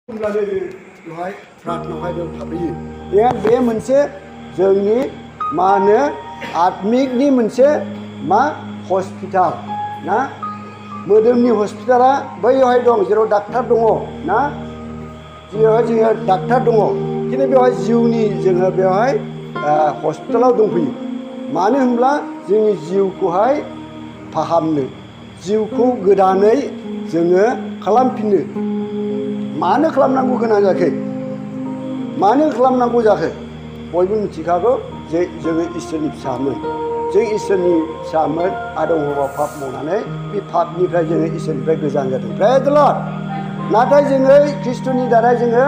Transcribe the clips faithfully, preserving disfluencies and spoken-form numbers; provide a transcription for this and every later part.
होमब्लानो बेवहाय प्रार्थनायावहाय जों थाबैयो। बे बे मोनसे जोंनि मा होनो आत्मिकनि मोनसे मा हस्पिटाल ना मोदोमनि हस्पिटाला बैयावहाय दं जेराव डाक्टार दङ ना जेरावहाय जोङो डाक्टार दङ खिन्थु बेवहाय जिउनि जोङो बेवहाय हस्पिटालाव दंफैयो। मानो होनब्ला जोंनि जिउखौहाय फाहामनो जिउखौ गोदानै जोङो खालामफिननो मानो खालामनांगौ गोनां जाखो मानो खालामनांगौ जाखो बयबो मिथिखागौ जे जोङो इसोरनि फिसामोन जों इसोरनि फिसामोन आदम हौवा पाप मावनानै बे पापनिफ्राय जोङो इसोरनिफ्राय गोजान जादों प्रेज द लर्ड। नाथाय जोङो ख्रिस्ट'नि दारै जोङो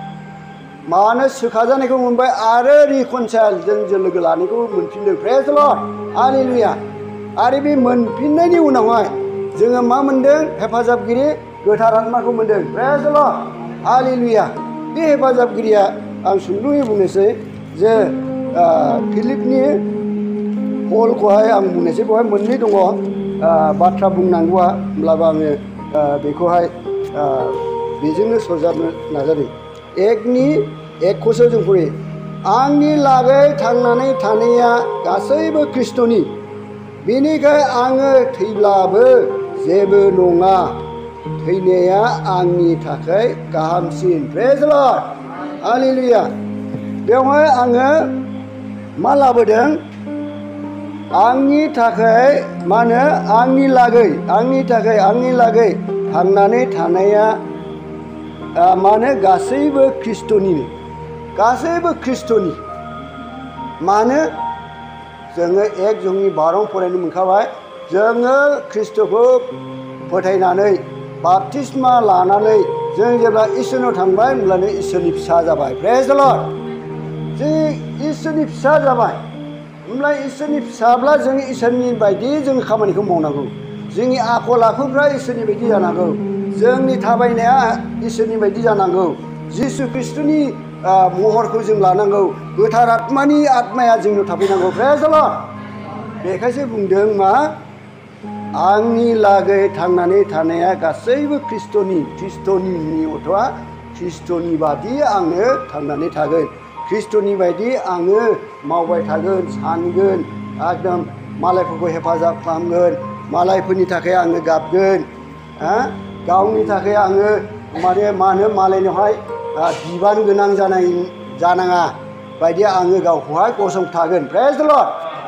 मानो सोखाजानायखौ मोनबाय आरो रिकनसाइल जों लोगो लानायखौ मोनफिनदों प्रेज द लर्ड हालेलुया। आरो बे मोनफिननायनि उनावहाय जोङो मा मोनदों हेफाजाबगिरि गोथार आत्माखौ मोनदों प्रेज द लर्ड हालेलुया। बे हेफाजाबगिरिया आं सुंद'यै बुंनोसै जे फिलिपनि पलखौहाय आं बुंनोसै बेवहाय मोननै दङ बाथ्रा बुंनांगौआ होमब्लाबो आङो बेखौहाय बेजोंनो सरजाबनो नाजादों। एकनि एकखौसो जों फरायो आंनि लागै थांनानै थानाया गासैबो ख्रिस्ट'नि बेनिखाय आङो थैब्लाबो जेबो नङा थैनाया आंनि थाखाय गाहामसिन प्रेज द लर्ड हालेलुया। बेवहाय आङो मा लाबोदों आंनि थाखाय मा होनो आंनि लागै आंनि थाखाय आंनि लागै थांनानै थानाया मा होनो गासैबो ख्रिस्ट'निनो गासैबो ख्रिस्ट'नि। मानो जोङो एक जोंनि बाराव फरायनो मोनखाबाय जोङो ख्रिस्ट'खौ फोथायनानै बाप्तिस्मा लानानै जों जेब्ला इसोरनाव थांबाय होमब्लानो इसोरनि फिसा जाबाय प्रेज द लर्ड। जों इसोरनि फिसा जाबाय होमब्ला इसोरनि फिसाब्ला जों इसोरनि बायदि जों खामानिखौ मावनांगौ जोंनि आखल आखुफ्रा इसोरनि बायदि जानांगौ जोंनि थाबायनाया इसोरनि बायदि जानांगौ जिसु ख्रिस्ट'नि महरखौ जों लानांगौ गोथार आत्मानि आत्माया जोंनाव थाफैनांगौ प्रेज द लर्ड। बेखायसो बुंदों मा आंनि लागै थांनानै थानाया गासैबो ख्रिस्ट'नि ख्रिस्ट'नि अथवा ख्रिस्ट'नि बादि आङो थांनानै थागोन ख्रिस्ट'नि बायदि आङो मावबाय थागोन सानगोन एकदम मालायफोरखौ हेफाजाब खालामगोन मालायफोरनि थाखाय आङो गाबगोन गावनि थाखाय आङो माने मा होनो मालायनावहाय बिबान गोनां जानाय जानाङा बायदि आङो गावखौहाय गसंथागोन प्रेज द लर्ड।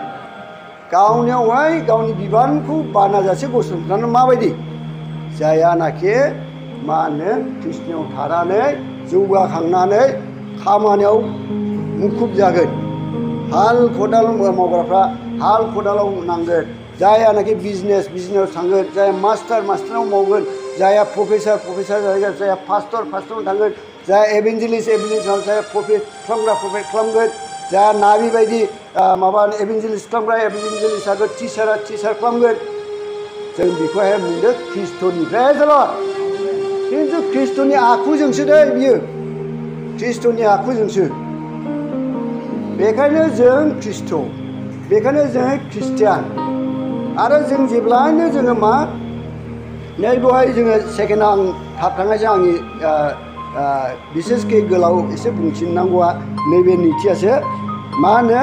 गावनियावहाय गावनि बिबानखौ बानाजासे गसंथानो माबायदि जायानाखि मा होनो ख्रिस्ट'नाव थानानै जौगाखांनानै खामानियाव मुखुब जागोन हाल खदाल मावग्राफ्रा हाल खदालाव नांगोन जायानाखि बिजनेस बिजनेसाव थांगोन जाया मास्टार मास्टाराव मावगोन जाया प्रफेसार प्रफेसार जागोन जाया पास्टर पास्टराव थांगोन जाया एभेन्जेलिस्ट एभेन्जेलिस्टआव जाया प्रफेट खालामग्रा प्रफेट खालामगोन जाया नाबि बायदि माबा एभेन्जेलिस्ट खालामग्रा एभेन्जेलिस्ट जागोन टिचारा टिचार खालामगोन जों बेखौहाय मोनदों ख्रिस्ट'नि प्रेज द लर्ड। खिन्थु ख्रिस्ट'नि आखुजोंसो दे बियो ख्रिस्ट'नि आखुजोंसो बेखायनो जों ख्रिस्ट' बेखायनो जों ख्रिस्टियान आरो जों जेब्लायनो जोङो मा नै बेवहाय जोङो सेकेन्डआव आं थाबथांनायसो आंनि बिसेसके गोलाव एसे बुंथिनांगौआ नैबे नैथियासो मा होनो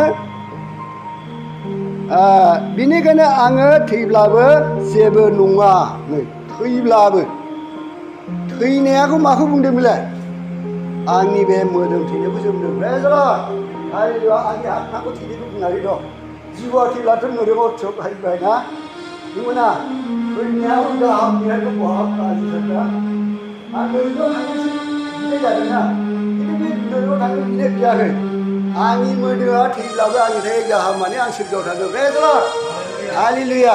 बिनिखायनो आङो थैब्लाबो जेबो नङा नै थैब्लाबो थैनायाखौ माखौ बुंदों बेलाय आंनि बे मोदोम थैनायखौसो बुंदों प्रेज द लर्ड हालेलुया। आंनि आत्माखौ थैनायखौ बुंनानै दं जिउआ थैब्लाथ' मोदोमाव थोबहायबाय ना नंगौना थैनायाव गाहामनियाथ' बहा गाज्रिथारना आं नोंनाव थांनोसो गिनाय जादोंना खिन्थु बे नोंनाव थांनो गिनाय गैयाखै आंनि मोदोमा थैब्लाबो आंनि थाखाय गाहाम माने आं सोरगोआव थांगोन प्रेज द लर्ड हालेलुया।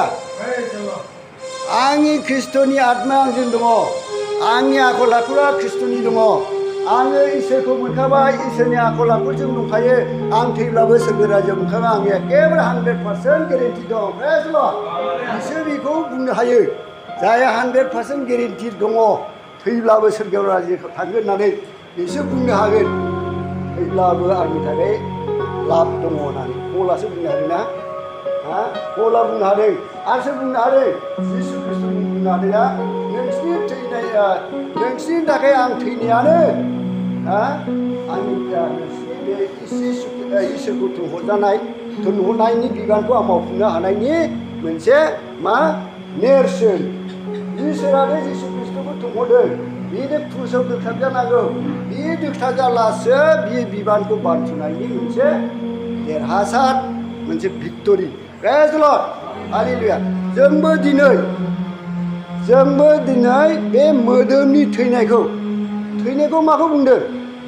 आंनि ख्रिस्ट'नि आत्माया आंजों दङ आंनि आखल आखुआ ख्रिस्ट'नि दङ आङो इसोरखौ मोनखाबाय इसोरनि आखल आखुजों दंखायो आं थैब्लाबो सोरगो रायजोआव मोनखाबाय आंनि एखेबारे हानद्रेद पार्सेन्ट गेरेन्टि दं प्रेज द लर्ड। बिसोर बेखौ बुंनो हायो जायहा हानद्रेद पार्सेन्ट गेरेन्टि दङ थैब्लाबो सोरगोआव रायजोआव थांगोन होननानै बिसोर बुंनो हागोन थैब्लाबो आंनि थाखाय लाब दङ होननानै पलासो बुंनो हादों ना पला बुंनो हादों आरो सोर बुंनो हादों जिसु ख्रिस्ट'नि बुंनो हादों ना नोंसिनि थैनाय नोंसिनि थाखाय आं थैनायानो आंनिफ्राय नोंसिनि बे इसोरखौ थुनहरजानाय थुनहरनायनि बिबानखौ आं मावफुंनो हानायनि मोनसे मा नेरसोन इसोरानो जिसु ख्रिस्ट'खौ थुनहरदों बेनो क्रुसाव दोगथाबजानांगौ बे दोगथाबजाब्लासो बे बिबानखौ बानस'नायनि मोनसे देरहासार मोनसे victory praise the Lord hallelujah जोंबो दिनै जोंबो दिनै बे मोदोमनि थैनायखौ थैनायखौ माखौ बुंदों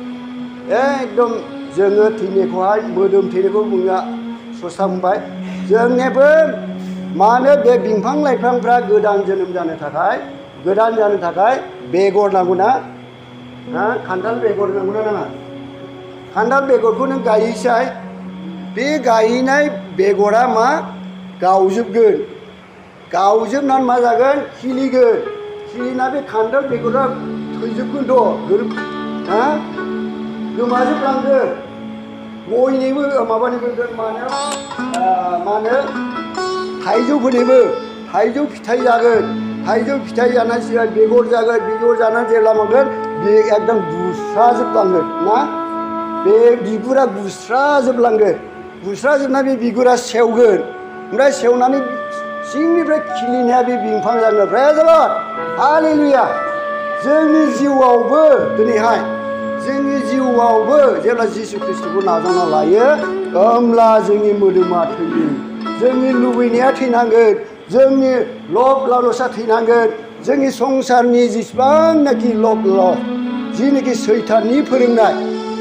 एकदम जोङो थैनायखौहाय मोदोम थैनायखौ बुङा सस्ता बुंबाय जोंनिबो मानो बे बिफां लाइफांफ्रा गोदान जोनोम जानो थाखाय गोदान जानो थाखाय बेगर नांगौ ना खान्थाल बेगर नांगौ ना नाङा खान्थाल बेगरखौ नों गायैसाय बे गायनाय बेगरा मा गावजोबगोन गावजोबनानै मा जागोन खिलिगोन खिलिना बे खान्थाल बेगरा थैजोबगोनथ' गोमाजोबलांगोन गयनिबो माबानिबो मानो मा होनो थाइजौफोरनिबो थाइजौ फिथाइ जागोन थाइजौ फिथाइ जानाय सिगां बेगर जागोन बेगर जानानै जेब्ला मोनगोन बे एकदम गुस्राजोबलांगोन ना बे बिगुरा गुस्राजोबलांगोन गुस्राजोबना बे बिगुरा सेवगोन ओमफ्राय सेवनानै सिंनिफ्राय खिलिनाया बे बिफां जागोन प्रेज द लर्ड हालेलुया जोंनि जिउआवबो दिनैहाय जोंनि जिउआवबो जेब्ला जिसु ख्रिस्ट'खौ नाजावना लायो होमब्ला जोंनि मोदोमा थैयो जोंनि लुबैनाया थैनांगोन जोंनि लब लालसा थैनांगोन जोंनि संसारनि जेसेबांनाखि लब लब जिनाखि सैताननि फोरोंनाय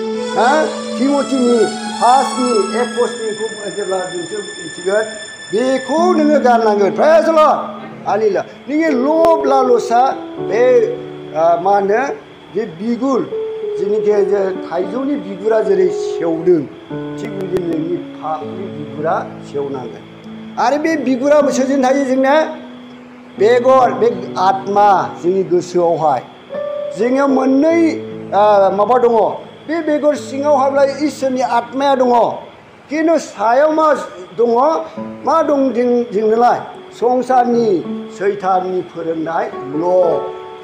तिमथिनि फार्स्टनि एक पस्टनिखौ जेब्ला नोंसोर मिथिगोन बेखौ नोङो गारनांगोन प्रेज द लर्ड हालेलुया नोंनि लब लालसा बे मा होनो बे बिगुर जेनिखि जे थाइजौनि बिगुरा जेरै सेवदों थिग बिदिनो नोंनि पापनि बिगुरा सेवनांगोन आरो बे बिगुरा सोरजों थायो जोंना बेगर बे आत्मा जोंनि गोसोआवहाय जोंनियाव मोननै माबा दङ बे बेगर सिङाव हाबला इसोरनि आत्माया दङ खिन्थु सायाव मा दङ मा दं जों जोंनोलाय संसारनि सैताननि फोरोंनाय लब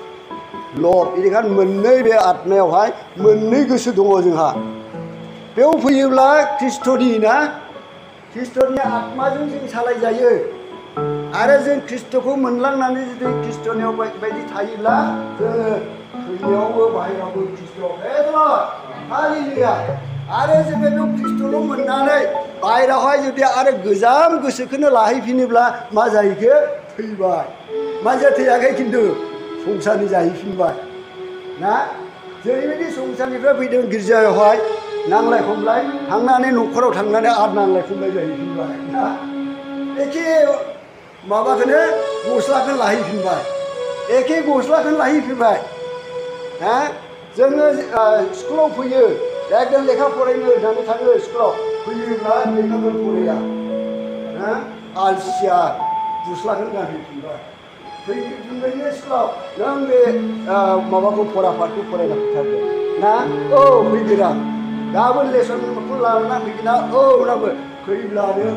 लब बेनिखायनो मोननै बे आत्मायावहाय मोननै गोसो दङ जोंहा बेयाव फैयोब्ला ख्रिस्ट'नि ना ख्रिस्ट'नि आत्माजों जों सालायजायो आरो जों ख्रिस्ट'खौ मोनलांनानै जुदि ख्रिस्ट'नियाव बायदि थायोब्ला जोङो थैनायावबो बाहेरायावबो Christ' praise the Lord hallelujah आरो जोङो बे ख्रिस्ट'ल' मोननानै बाहेरायावहाय जुदि आरो गोजाम गोसोखौनो लाहैफिनोब्ला मा जाहैखो थैबाय मानसिया थैयाखै खिन्थु संसारनि जाहैफिनबाय ना जेरैबायदि संसारनिफ्राय फैदों गिर्जायावहाय नांलाय खमलाय थांनानै न'खराव थांनानै आरो नांलाय खमलाय जाहैफिनबाय ना एखे माबाखौनो गस्लाखौनो लाहैफिनबाय एखे गस्लाखौनो लाहैफिनबाय हा जोङो स्कुलाव फैयो एकदम लेखा फरायनो होननानै थाङो स्कुलाव फैयोब्ला लेखाफोर फराया हा आलसिया गस्लाखौनो गानहैफिनबाय फैफिनबायनो स्कुलाव नों बे माबाखौ फराफारखौ फरायना फैथारगोन ना औ फैगोन आं गाबोन लेसनखौ लानानै फैगोन ना औ नांगौ फैब्लानो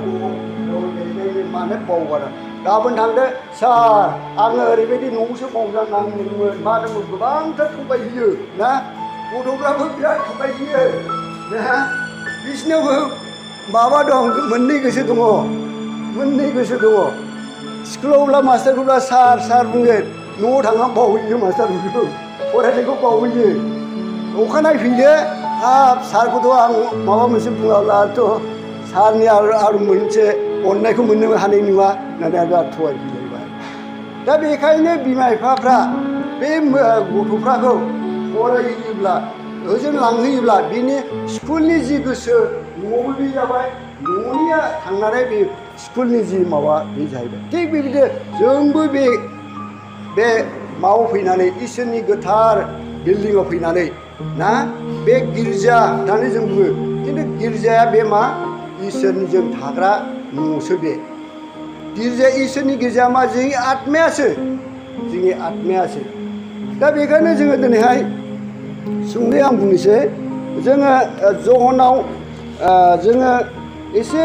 मानो बावगारा गाबोन थांदो सार आङो ओरैबायदि न'आवसो मावजानांदोंमोन मा दंमोन गोबांथार थगायहैयो ना गथ'फ्राबो बिराद थगायहैयो ना बिसोरनावबो माबा दं मोननै गोसो दङ मोननै गोसो दङ स्कुलावब्ला मास्टारखौब्ला सार सार बुंगोन न'आव थांना बावहैयो मास्टारफोरखौ फरायनायखौ बावहैयो अखानायै फैदो हाब सारखौथ' आं माबा मोनसे बुङाब्लाथ' सारनि आरो आरो मोनसे अननायखौ मोननो हानाय नङा होननानै आरो थगायफैलायबाय दा बेखायनो बिमा बिफाफ्रा बे गथ'फ्राखौ फरायहोयोब्ला ओजों लांहोयोब्ला बिनि स्कुलनि जि गोसो न'आवबो बे जाबाय न'निया थांनानै बे स्कुलनि जि माबा बे जाहैबाय थिग बेबायदिनो जोंबो बे बे माबायाव फैनानै इसोरनि गोथार बिल्डिङाव फैनानै ना बे गिर्जा होननानै जों बुङो खिन्थु गिर्जाया बे मा इसोरनि जों थाग्रा न'सो बे गिर्जा इसोरनि गिर्जाया मा जोंनि आत्मायासो जोंनि आत्मायासो दा बेखायनो जोङो दिनैहाय सुंद'यै आं बुंनोसै जोङो जहनाव जोङो एसे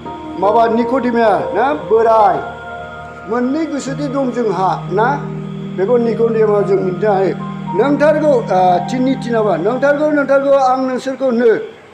माबा निक'डिमिया ना बोराय मोननै गोसोथि दं जोंहा ना बेखौ निकोदेमाव जों मिथिनो हायो नोंथारगौ तिननि तिनाबा नोंथारगौ नोंथारगौ आं नोंसोरखौनो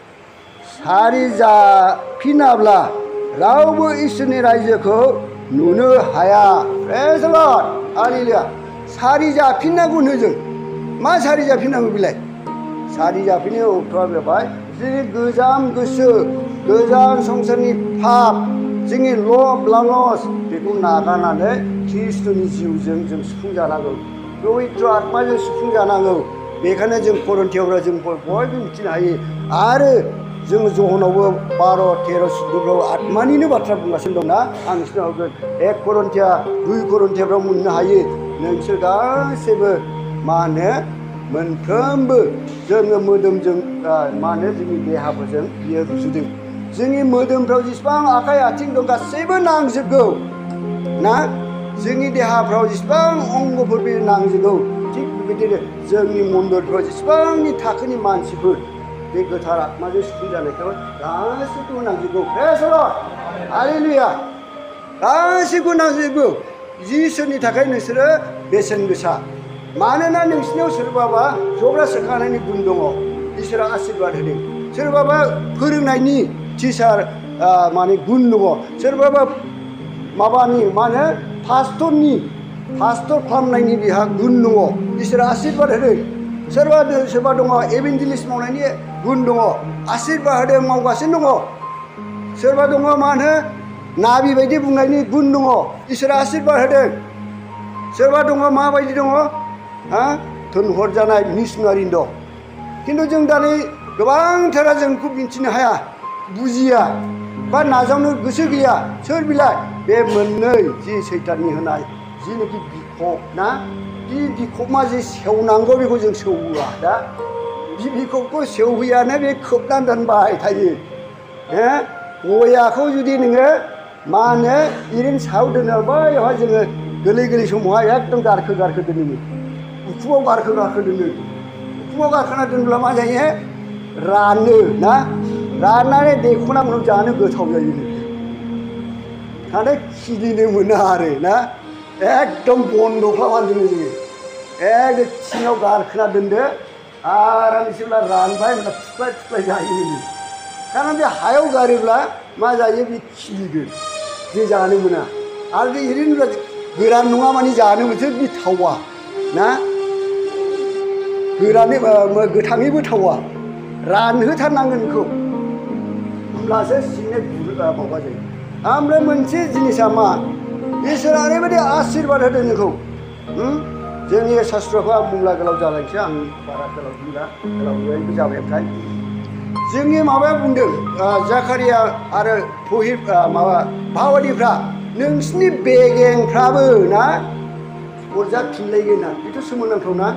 सारि जाफिनाब्ला रावबो इसोरनि रायजोखौ नुनो हाया प्रेज द लर्ड हालेलुया सारि जाफिननांगौनो जों मा सारि जाफिननांगौ बिलाय सारि जाफिननाय अक्ट'आ जाबाय जोंनि गोजाम गोसो गोजाम संसारनि पाप जोंनि लब लालस बेखौ नागारनानै ख्रिस्ट'नि जिउजों जों सुफुंजानांगौ पबित्र आत्माजों सुफुंजानांगौ बेखायनो जों करन्थियावब्ला जों बयबो मिथिनो हायो आरो जों जहनावबो बार' तेर' सुद्द'फ्राव आत्मानिनो बाथ्रा बुंगासिनो दंना आं नोंसोरनो हरगोन एक करन्थिया दुइ करन्थियाफ्राव मोननो हायो नोंसोर गासैबो मा होनो मोनफ्रोमबो जोङो मोदोमजों मा होनो जोंनि देहाफोरजों बियो रुजुदों जोंनि मोदोमफ्राव जेसेबां आखाइ आथिं दं गासैबो नांजोबगौ ना जोंनि देहाफ्राव जेसेबां अंगफोर बे नांजोबगौ थिग बेबायदिनो जोंनि मन्दिरफ्राव जेसेबांनि थाखोनि मानसिफोर बे गोथार आत्माजों सुफुंजानायखौ गासैखौबो नांजोबगौ प्रेज द लर्ड हालेलुया गासैखौबो नांजोबगौ जिसुनि थाखाय नोंसोरो बेसेन गोसा मानोना नोंसिनियाव सोरबाबा जब्रा सोखानायनि गुन दङ इसोरा आशीर्बाद होदों सोरबाबा फोरोंनायनि टिचार माने गुन दङ सोरबाबा माबानि मा होनो पास्टरनि पास्टर खालामनायनि बिहा गुन दङ इसोरा आशीर्बाद होदों सोरबा सोरबा दङ एभेन्जेलिस्ट मावनायनि गुन दङ आशीर्बाद होदों मावगासिनो दङ सोरबा दङ मा होनो नाबि बायदि बुंनायनि गुन दङ इसोरा आशीर्बाद होदों सोरबा दङ माबायदि दङ हा थोनहरजानाय मिसनारि दं खिन्थु जों दा नै गोबांथारा जोंखौ मिन्थिनो हाया बुजिया बा नाजावनो गोसो गैया सोर बिलाय बे मोननै जि सैताननि होनाय जिनोखि बिखब ना बि बिखबा जे सेवनांगौ बेखौ जों सेवहोआ दा बि बिखबखौ सेवहैयानो बे खोबनानै दोनबाय थायो गयाखौ जुदि नोङो मा होनो ओरैनो सायाव दोनो बैयावहाय जोङो गोरलै गोरलै समावहाय एकदम गारखो गारखो दोनो उखुमाव गारखो गारखो दोनो उखुमाव गारखोना दोनब्ला मा जायो रानो ना राननानै देख'ना उनाव जानो गोथाव जायो नाथाय खिलिनो मोना आरो ना एकदम बन्द' खालामनानै दोनो जोङो एकदम सिङाव गारखोना दोनदो आराम जेब्ला रानबाय होमब्ला थुफ्लाय थुफ्लाय जायो खारन बे हायाव गारोब्ला मा जायो बे खिलिगोन जों जानो मोना आरो बे ओरैनो गोरान नङा माने जानो मोनसे बे थावा ना गोरानै गोथाङैबो थावा रानहोथारनांगोन बेखौ होमब्लासो सिंनि माबा जायो ओमफ्राय मोनसे जिनिसा मा इसोरा ओरैबायदि आशीर्बाद होदों नोंखौ जोंनि शास्त्रखौ आं बुंला गोलाव जालायनोसै आं बारा गोलाव बुंला गोलाव जाबाय ओमफ्राय जोंनि माबाया बुंदों जाकारिया आरो फहिर माबा भावादिफ्रा नोंसिनि बेगेंफ्राबो ना अरजाफिनलायगोन ना बेथ' सोमोनांथाव ना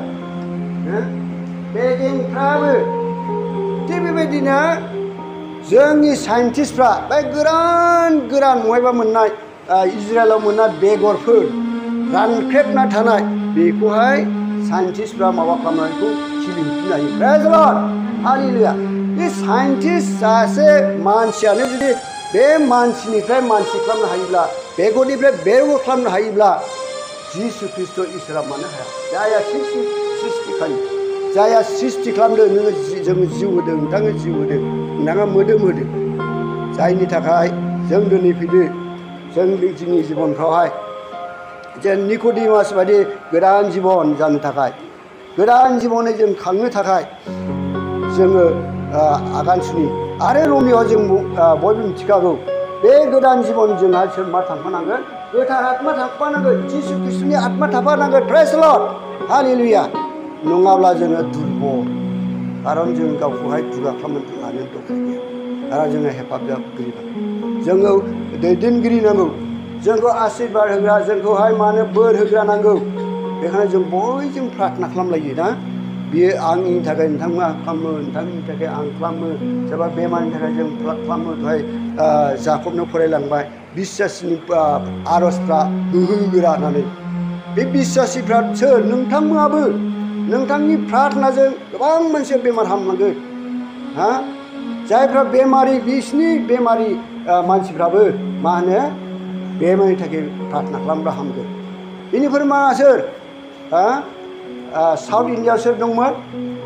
बेगेंफ्राबो थिग बेबायदिनो जोंनि साइन्टिस्टफ्रा बे गोरान गोरान बहायबा मोननाय इजराइलाव मोननाय बेगरफोर रानख्रेबना थानाय बेखौहाय साइन्टिस्टफ्रा माबा खालामनायखौ खिलिहोफिननो हायो प्रेज द लर्ड हालेलुया बे साइन्टिस्ट सासे मानसियानो जुदि बे मानसिनिफ्राय मानसि खालामनो हायोब्ला बेगरनिफ्राय बेगर खालामनो हायोब्ला जिसु ख्रिस्ट' इसोरा मानो हाया जायहा सृष्टिखालि जायहा सृष्टि खालामदों नोङो जोङो जिउ होदों नोंथाङा जिउ होदों नोंथाङा मोदोम होदों जायनि थाखाय जों दिनै फैदो जों जोंनि जिबनफ्रावहाय जे निक'डिमास बायदि गोदान जिबन जानो थाखाय गोदान जिबनै जों खांनो थाखाय जोङो आगान सुनि आरो रमियाव जों बयबो मिथिखागौ बे गोदान जिबनजोंहाय सोर मा थांफानांगोन गोथार आत्मा थांफानांगोन जिसु ख्रिस्ट'नि आत्मा थाफानांगोन प्रेज द लर्ड हालेलुया नङाब्ला जोङो दुर्बल खारन जों गावखौहाय दुगा खालामनो लानो दरखार गैया आरो जोङो हेफाजाबगिरि जोङो दैदेनगिरि नांगौ जोंखौ आशीर्बाद होग्रा जोंखौहाय मानो बोर होग्रा नांगौ बेखायनो जों बयजों प्रार्थना खालामलायो ना बियो आंनि थाखाय नोंथांमोना खालामो नोंथांनि थाखाय आं खालामो सोरबा बेमारनि थाखाय जों खालामो दहाय जाकबनो फरायलांबाय बिश्वासनि आर'जफ्रा गोहोगोरा होननानै बे बिश्वासिफ्रा सोर नोंथांमोनाबो नोंथांनि प्रार्थनाजों गोबां मानसि बेमार हामलांगोन हा जायफ्रा बेमारि बिसिनि बेमारि मानसिफ्राबो मा होनो बेमारिनि थाखाय प्रार्थना खालामब्ला हामगोन बेनिफ्राय मा सोर साउथ इण्डियाआव सोर दंमोन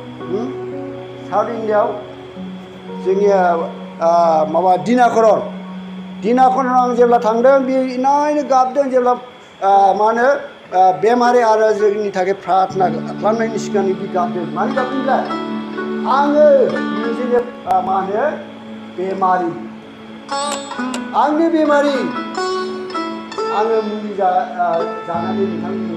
साउथ इण्डियाआव जोंनिया माबा दिनाकरन दिनाकरनाव आं जेब्ला थांदों बे इनायनो गाबदों जेब्ला मा होनो बेमारि आरो जोंनि थाखाय प्रार्थना खालामनायनि सिगां बि गाबदों मानो गाबदोंब्ला आङो निजे मा होनो बेमारि आंनि बेमारि आङो मुलि जानानै नोंथांनि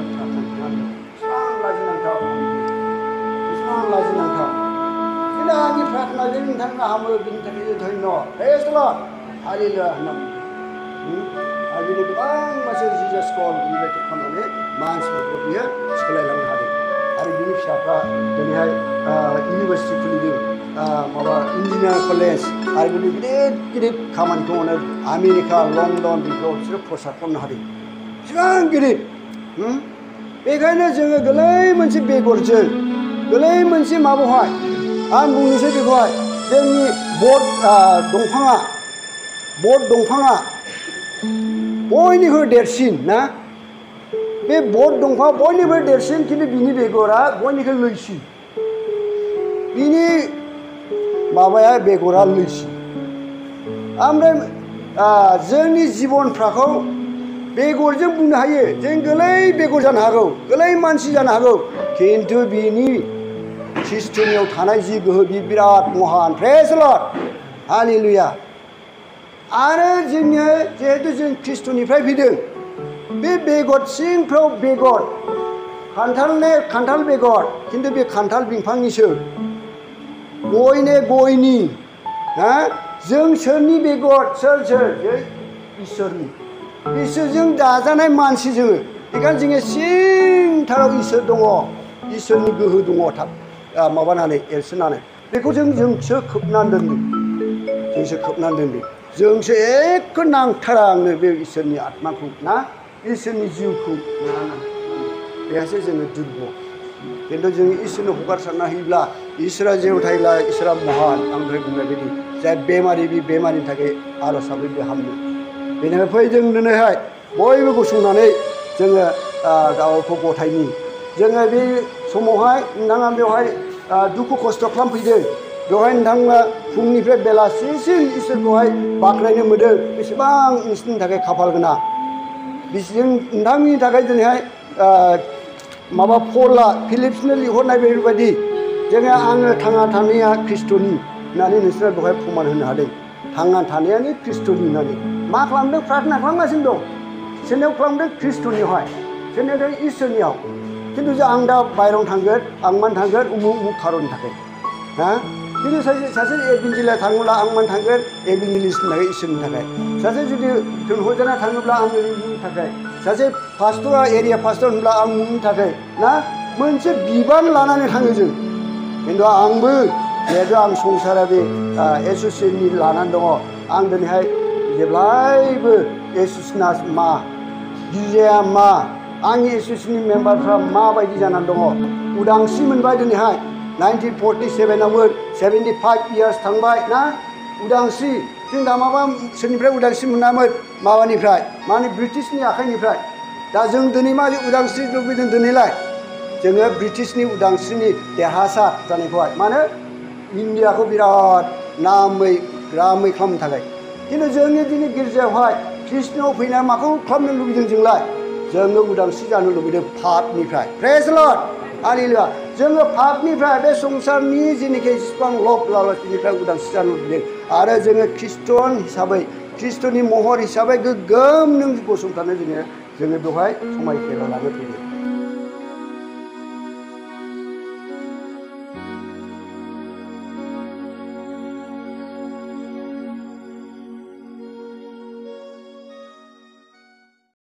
बेसेबां लाजिनांथाव बेसेबां लाजिनांथाव खिन्थु आंनि प्रार्थनाजों नोंथांनो हामो बिनि थाखाय धन्य प्रेज द लर्ड हालेलुया होननानै आरो बिदिनो गोबां मानसि जिजास कल बेबायदि खालामनानै मानसिफोरखौ बियो सोलायलांनो हादों आरो बिनि फिसाफ्रा दिनैहाय इउनिभारसिटि खुलिदों माबा इन्जिनियार कलेज आरो बिदिनो गिदिर गिदिर खामानिखौ मावनो आमेरिका लण्डन बेफोराव बिसोरो प्रसार खालामनो हादों बेसेबां गिदिर बेखायनो जोङो गोरलै मोनसे बेगरजों गोरलै मोनसे माबावहाय आं बुंनोसै बेखौहाय जोंनि बट दंफाङा बट दंफाङा बयनिख्रुइ देरसिन ना बे बट दंफाङा बयनिख्रुइ देरसिन खिन्थु बिनि बेगरा बयनिख्रुइ लैसिन बिनि माबाया बेगरा लैसिन ओमफ्राय जोंनि जिबनफ्राखौ बेगरजों बुंनो हायो जों गोरलै बेगर जानो हागौ गोरलै मानसि जानो हागौ खिन्थु बिनि ख्रिस्ट'नियाव थानाय जि गोहो बि बिराद महान प्रेज द लर्ड हालेलुया आरो जोङो जिहेतु जों ख्रिस्ट'निफ्राय फैदों बे बेगर सिंफ्राव बेगर खान्थालने खान्थाल बेगर खिन्थु बे खान्थाल बिफांनिसो गयने गयनि हा जों सोरनि बेगर सोर सोर जों इसोरनि इसोरजों दाजानाय मानसि जोङो बेखायनो जोङो सिंथाराव इसोर दङ इसोरनि गोहो दङ थाब माबानानै एरसोनानै बेखौ जों जोंसो खोबनानै दोनदों जोंसो खोबनानै दोनदों जोंसो एख नांथारा आंनो बे इसोरनि आत्माखौ ना इसोरनि जिउखौ बेहासो जोङो दुर्बल खिन्थु जों इसोरनो हगारसारना होयोब्ला इसोरा जेराव थायोब्ला इसोरा महान आं दहाय बुंनाय बायदि जाय बेमारि बे बेमारिनि थाखाय आर'जआबो बे हामनो बेनिफ्राय फै जों दिनैहाय बयबो गसंनानै जोङो गावखौ गथायनि जोङो बे समावहाय नोंथाङा बेवहाय दुखु खस्थ' खालामफैदों बेवहाय नोंथाङा फुंनिफ्राय बेलासिसिम इसोरखौहाय बाख्नायनो मोनदों बेसेबां नोंसोरनि थाखाय खाफाल गोनां बिसोर नोंथांनि थाखाय दिनैहाय माबा पला फिलिप्सनो लिंहरनाय बेबायदि जोङो आङो थांना थानाया ख्रिस्ट'नि होननानै नोंसोरो बेवहाय प्रमान होनो हादों थांना थानायानो ख्रिस्ट'नि होननानै मा खालामदों प्रार्थना खालामगासिनो दं सोरनियाव खालामदों ख्रिस्ट'नियावहाय सोरनियाव इसोरनियाव खिन्थु जों आं दा बायह्रायाव थांगोन आं मानो थांगोन उमुक उमुक खारननि थाखाय हा खिन्थु सासे सासे एभिन्जेलिया थाङोब्ला आं मानो थांगोन एभिन्जेलिस्टनि थाखाय इसोरनि थाखाय सासे जुदि दोनहरजाना थाङोब्ला आं उमुकनि थाखाय सासे पास्टरा एरिया पास्टर होनब्ला आं उमुकनि थाखाय ना मोनसे बिबान लानानै थाङो जों खिन्थु आंबो जिहेतु आं संसारा बे एस'सियेसननि लानानै दङ आं दिनैहाय जेब्लायबो एस'सियेसना मा गिर्जाया मा आंनि एस'सियेसननि मेम्बारफ्रा माबायदि जानानै दङ उदांस्रि मोनबाय दिनैहाय नाइनटिन फर्टि सेभेनावबो सेभेन्टि फाइभ इयार्स थांबाय ना उदांस्रि जों दा माबा सोरनिफ्राय उदांस्रि मोनामोन माबानिफ्राय माने ब्रिटिशनि आखाइनिफ्राय दा जों दिनै मा उदांस्रि लुबैदों दिनैलाय जोङो ब्रिटिशनि उदांस्रिनि देरहासार जानायखौहाय मानो इण्डियाखौ बिराद नामै ग्रामै खालामनो थाखाय खिन्थु जोंनि दिनै गिर्जायावहाय ख्रिस्ट'नाव फैनाय माखौ खालामनो लुबैदों जोंलाय जोङो उदांस्रि जानो लुबैदों पापनिफ्राय प्रेज द लर्ड हालेलुया जोङो पापनिफ्राय बे संसारनि जेनिखि जेसेबां लब लालसनिफ्राय उदांस्रि जानो लुबैदों आरो जोङो ख्रिस्टियान हिसाबै ख्रिस्ट'नि महर हिसाबै गोग्गोम नों गसंथानो जोङो जोङो बेवहाय समायखेरा लानो फैदों